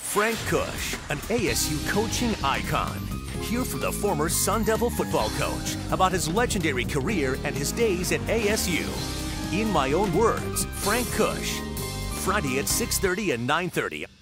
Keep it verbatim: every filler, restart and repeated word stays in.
Frank Kush, an A S U coaching icon. Hear from the former Sun Devil football coach about his legendary career and his days at A S U. In My Own Words, Frank Kush. Friday at six thirty and nine thirty.